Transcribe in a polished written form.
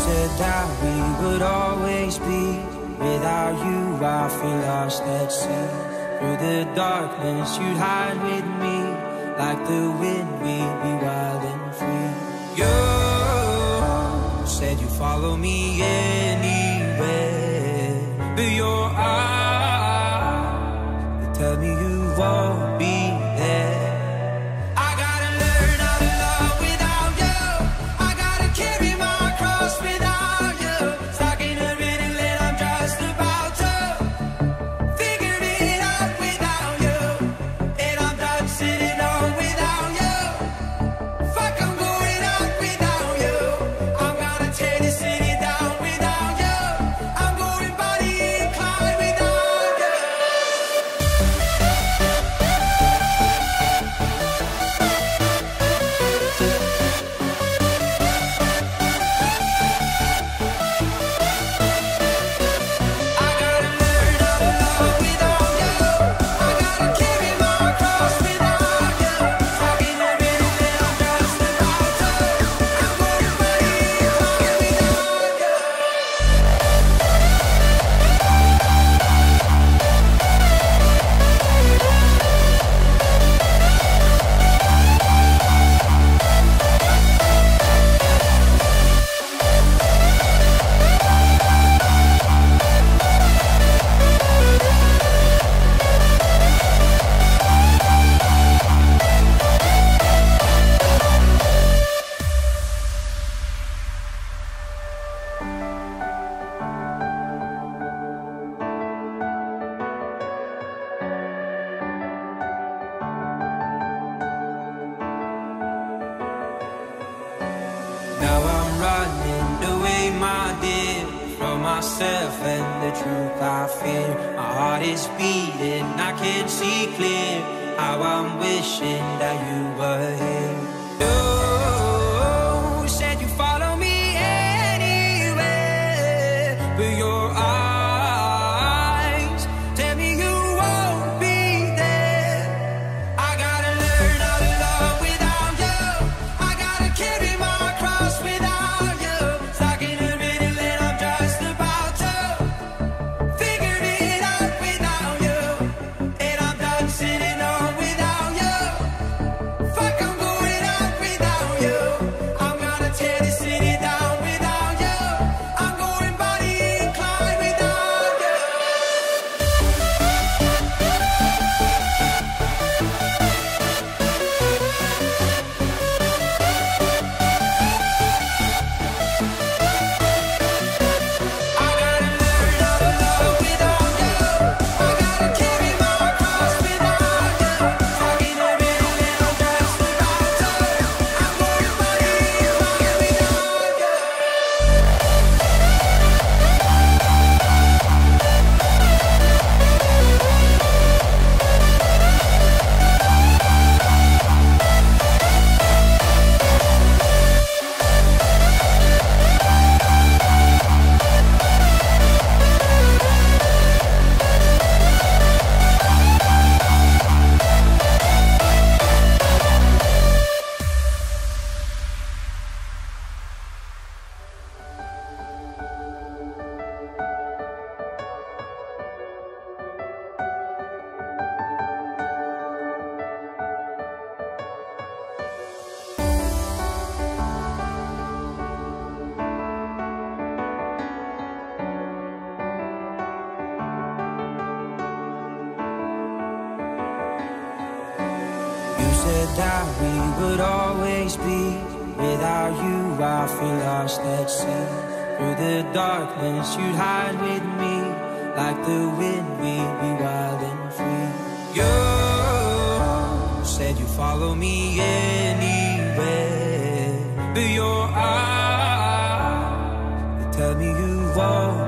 said that we would always be. Without you I feel lost at sea. Through the darkness you'd hide with me. Like the wind we'd be wild and free. You said you'd follow me anywhere, but your eyes, they tell me you won't be there. I gotta learn how to love without you. I gotta carry my cross without you. Stuck in a riddle and I'm just about to figure it out without you. And I'm done sitting on without you. Fuck, I'm going out without you. I'm gonna tear this city down without you. I'm going body inclined without you. I gotta learn how to love without you. I gotta carry my cross without you. Stuck in a riddle and I'm just about to. I'm going body inclined without you. Now I'm running away, my dear, from myself and the truth I fear. My heart is beating, I can see clear how I'm wishing that you were here. You said you follow me anywhere, but your eyes tell me you won't be there. I gotta learn how to love without you. I gotta carry my cross without you. Stuck in a riddle and I'm just about to figure it out without you. And I'm done sitting on without you. Fuck, I'm going out without you. I'm gonna tear this city down without you. I'm going body inclined without you. I gotta learn how to love without you. I gotta carry my cross without you. Stuck in a riddle and I'm just about to. I'm going body inclined without you. You said that we would always be. Without you I feel lost at sea. Through the darkness you'd hide with me. Like the wind we'd be wild and free. You said you'd follow me anywhere, but your eyes, they tell me you won't